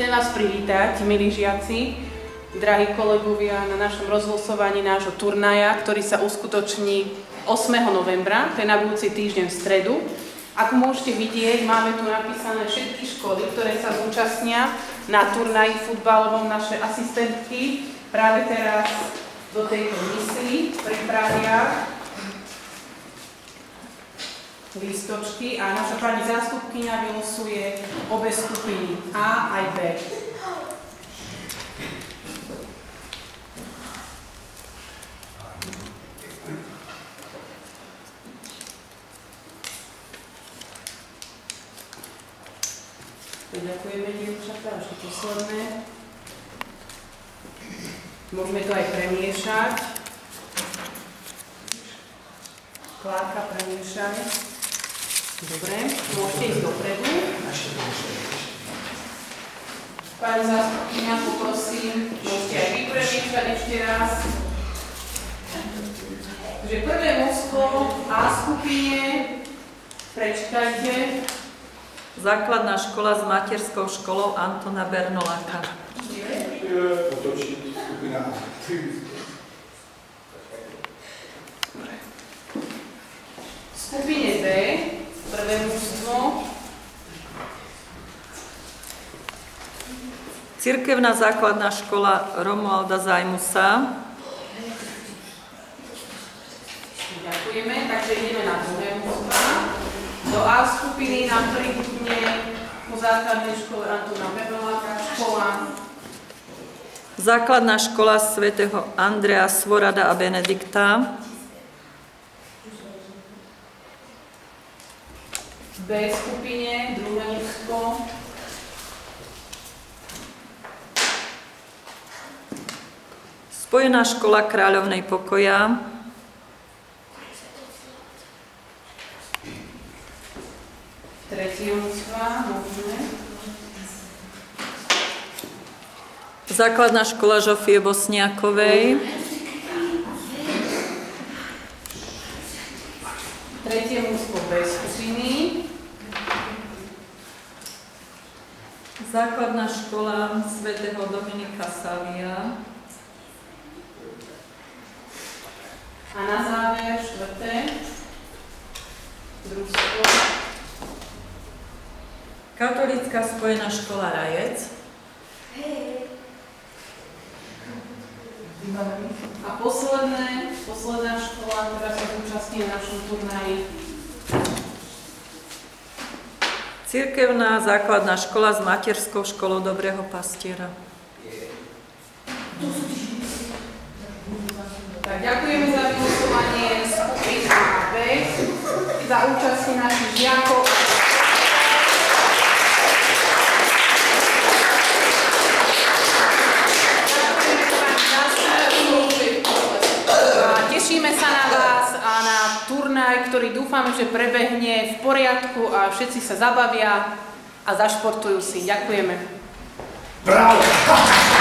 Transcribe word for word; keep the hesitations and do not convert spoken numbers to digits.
Chcem vás privítať, milí žiaci, drahí kolegovia, na našom rozhlasovaní nášho turnaja, ktorý sa uskutoční ôsmeho novembra, to je na budúci týždeň v stredu. Ako môžete vidieť, máme tu napísané všetky školy, ktoré sa zúčastnia na turnaji futbalovom. Naše asistentky práve teraz do tejto misie pripravia lístočky a naša pani zástupkyňa vylosuje obe skupiny A aj B. Ďakujeme, dievčatá, ešte posledné. Môžeme to aj premiešať. Klárka, premiešaj. Dobre, môžete ísť dopredu. Pani zástupkyňa, poprosím, môžete aj vy premiešať ešte raz. Takže prvé mužstvo A skupine, prečítajte. Základná škola s materskou školou Antona Bernoláka. Otočiť skupina A. V skupine B, prvé mužstvo. Cirkevná základná škola Romualda Zajmusa. Ďakujeme, takže ideme na druhé mužstva. Do A skupiny nám pribudne po základnej škole Antona Bernoláka škola. Základná škola svätého Andreja Svorada a Benedikta. V B skupine, druhé mužstvo. Spojená škola Kráľovnej pokoja. Tretie mužstva, môžeme. Základná škola Žofie Bosniakovej. Tretie mužstvo B skupiny. Základná škola svätého Dominika Savia. A na záver štvrté družstvo. Katolícka spojená škola Rajec. A posledné, posledná škola, ktorá sa zúčastní na našom turnaji. Cirkevná základná škola s materskou školou Dobrého pastiera. Tak ďakujeme za vylosovanie skupín A a B, za účasti našich žiakov. Tešíme sa na vás a na turnaj, ktorý dúfame, že prebehne v poriadku a všetci sa zabavia a zašportujú si. Ďakujeme. Bravo!